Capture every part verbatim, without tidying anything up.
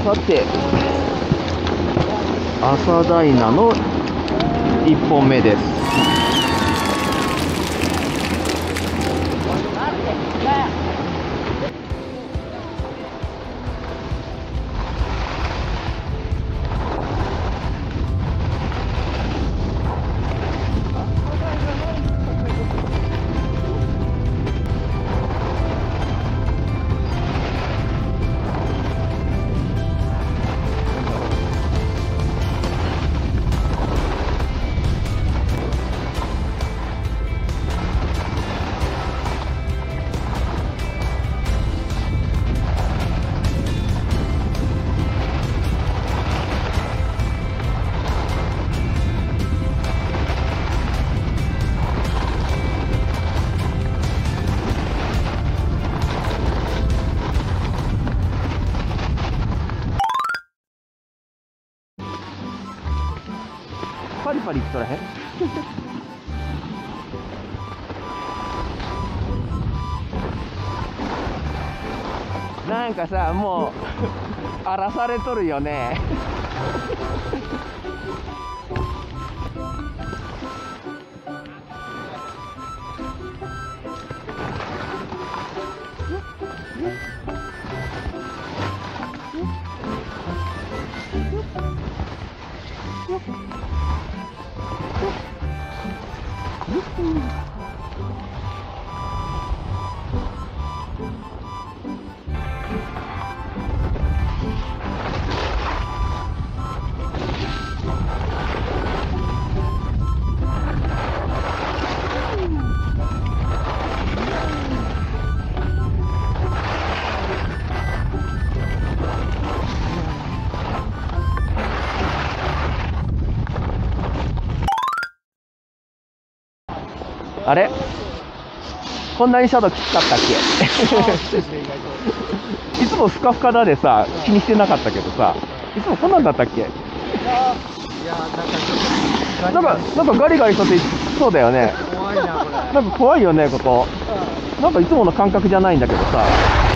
さて、朝ダイナのいっぽんめです。パリパリいっとらへんなんかさ、もう荒らされとるよねあれ、こんなにシャドウきつかったっけいつもふかふかだでさ、気にしてなかったけどさ、いつもこんなんだったっけ。いやー、なんかなんかガリガリとってそうだよね。怖いなこれ。なんか怖いよねここ。なんかいつもの感覚じゃないんだけどさ。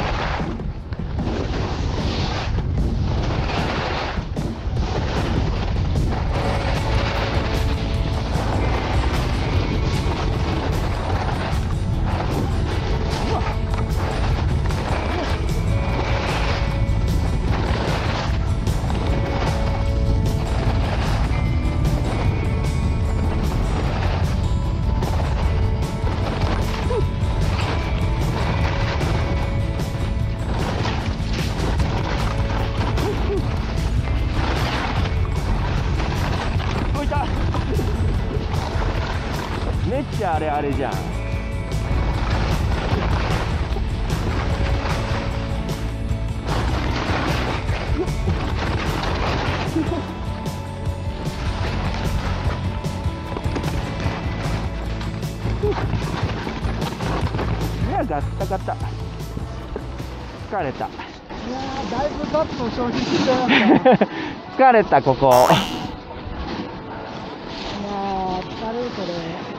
めっちゃあれあれじゃん。いや、ガッタガタ。疲れた。いやー、だいぶガッツを消費してました。疲れたここ。いやー、疲れるこれ。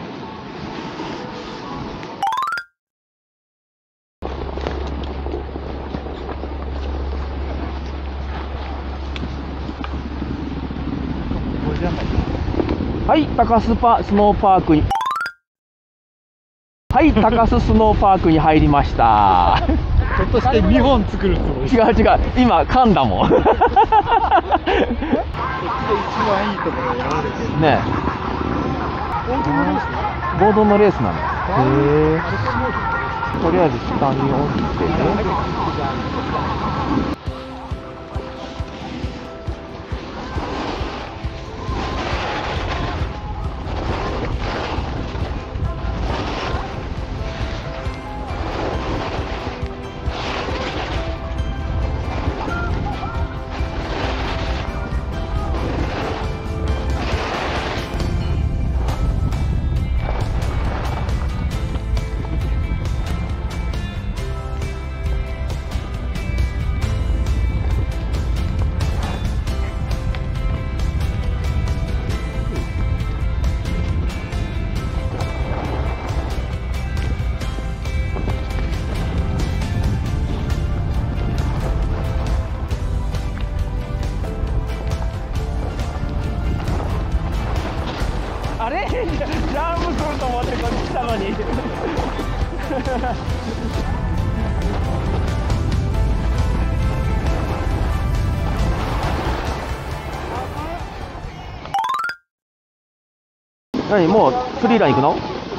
はい、高須パスノーパークに。はい、高須スノーパークに入りました。 ひょっとしてにほん作るつもり？ 違う違う、今噛んだもん。こっちで一番いいところやられてるね。ボードのレースなの。へえ。とりあえず下に降りてね。 何もうスリーラン行くの？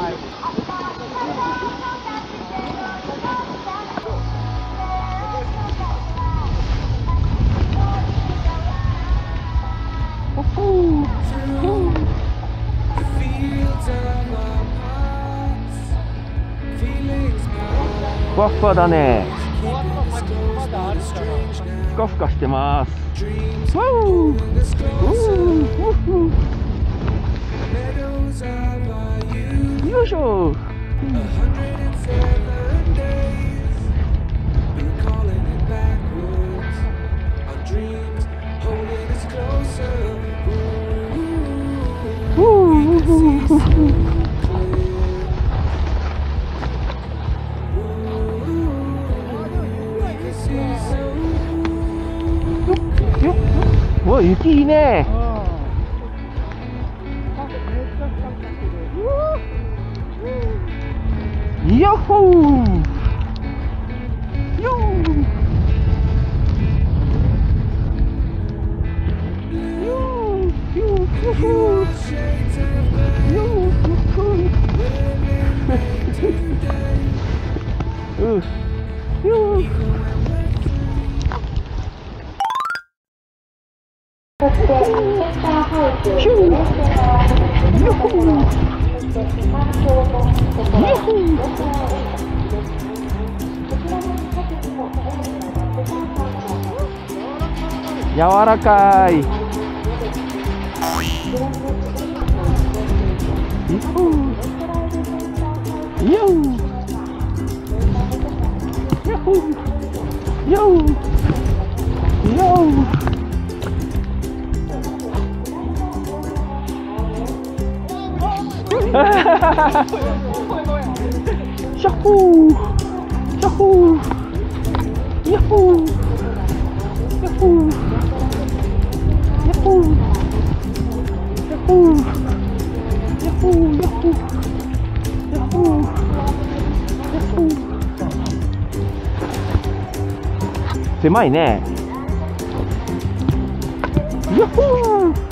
ふわふわだね。ふかふかしてます。わお。よいしょ。うわ、雪いいね。ヤッホー。よー。柔らかい。シャッホー、シャッホー、ヤッホー、ヤッホー、ヤッホー、ヤッホー、ヤッホー、ヤッホー、ヤッホー、ヤッホー。狭いね。ヤッホー。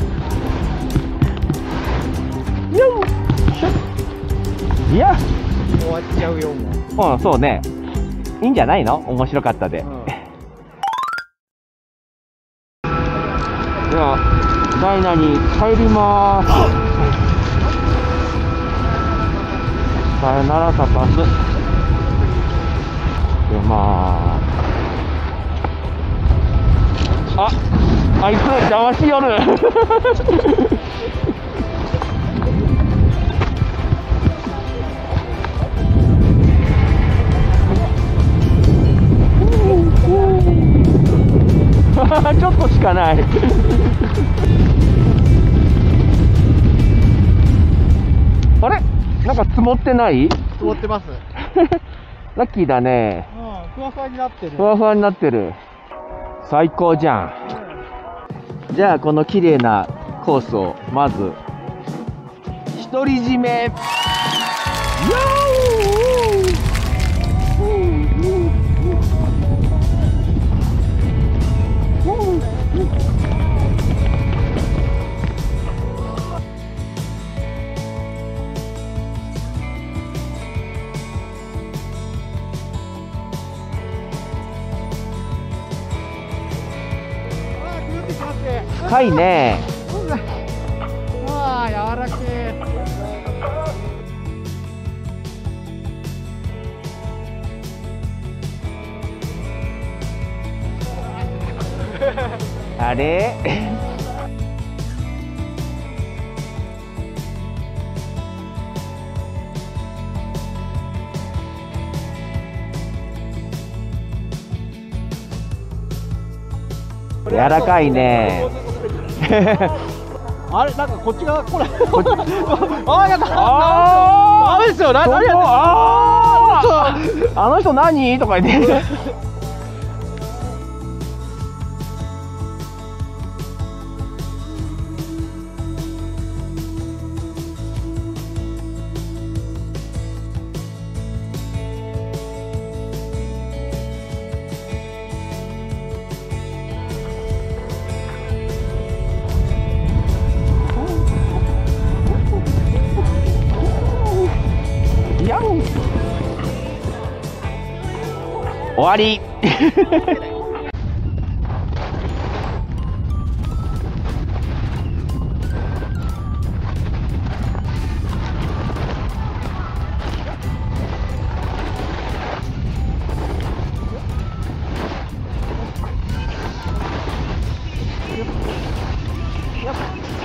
いや、 終わっちゃうよもう。 うん、そうね。いいんじゃないの？面白かったで。うん、ではダイナに帰ります。さよならタパス。出まーす。あ、あいつ邪魔しよる。ちょっとしかない。あれ、なんか積もってない？ 積もってます。 ラッキーだね。 うん、ふわふわになってる。 ふわふわになってる。最高じゃん。うん、じゃあこの綺麗なコースをまず独り占め。よー。深いね。 ああ、柔らけえ。 あれ柔らかいね。 あれ、なんかこっち側これ。ああ、やった。 ああ、ですよ。な、何やってんの。 ああの人何とか言って。 終わりやっぱ